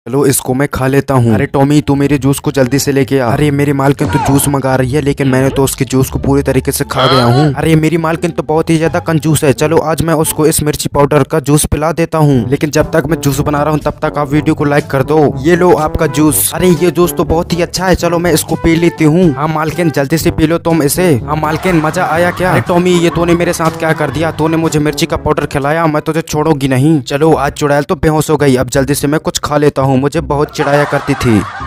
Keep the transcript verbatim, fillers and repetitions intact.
चलो इसको मैं खा लेता हूँ। अरे टॉमी तू मेरे जूस को जल्दी से लेके आ। अरे मेरी मालकिन तो जूस मंगा रही है लेकिन मैंने तो उसके जूस को पूरी तरीके से खा गया हूँ। अरे मेरी मालकिन तो बहुत ही ज्यादा कंजूस है। चलो आज मैं उसको इस मिर्ची पाउडर का जूस पिला देता हूँ। लेकिन जब तक मैं जूस बना रहा हूँ तब तक आप वीडियो को लाइक कर दो। ये लो आपका जूस। अरे ये जूस तो बहुत ही अच्छा है, चलो मैं इसको पी लेती हूँ। हाँ मालकिन जल्दी से पी लो तुम इसे। हाँ मालकिन मजा आया क्या? अरे टॉमी ये तूने मेरे साथ क्या कर दिया? तूने मुझे मिर्ची का पाउडर खिलाया, मैं तुझे छोड़ूंगी नहीं। चलो आज चुड़ैल तो बेहोश हो गई, अब जल्दी से मैं कुछ खा लेता हूँ, मुझे बहुत चिढ़ाया करती थी।